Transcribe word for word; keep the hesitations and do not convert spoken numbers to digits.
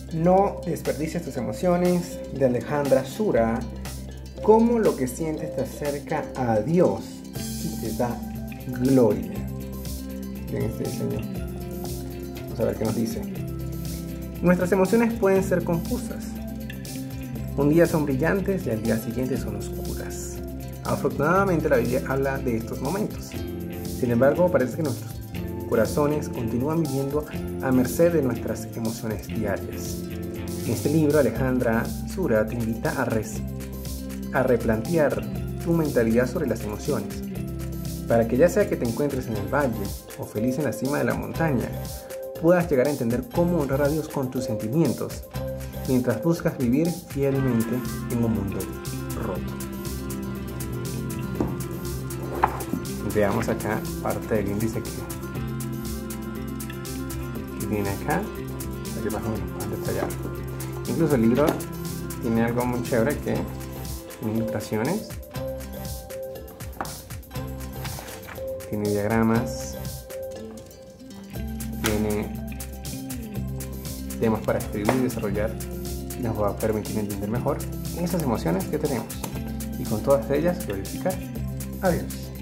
No desperdicies tus emociones, de Alejandra Sura. Cómo lo que sientes te acerca a Dios y te da gloria. Miren este diseño. Vamos a ver qué nos dice. Nuestras emociones pueden ser confusas. Un día son brillantes y al día siguiente son oscuras. Afortunadamente la Biblia habla de estos momentos. Sin embargo, parece que nuestros corazones continúan viviendo a merced de nuestras emociones diarias. En este libro, Alejandra Sura te invita a, res, a replantear tu mentalidad sobre las emociones, para que ya sea que te encuentres en el valle o feliz en la cima de la montaña, puedas llegar a entender cómo honrar a Dios con tus sentimientos, mientras buscas vivir fielmente en un mundo roto. Veamos acá parte del índice que, que viene acá, para que más o menos puedan detallar. Incluso el libro tiene algo muy chévere que tiene ilustraciones, tiene diagramas, tiene temas para escribir y desarrollar, y nos va a permitir entender mejor esas emociones que tenemos y con todas ellas glorificar a Dios.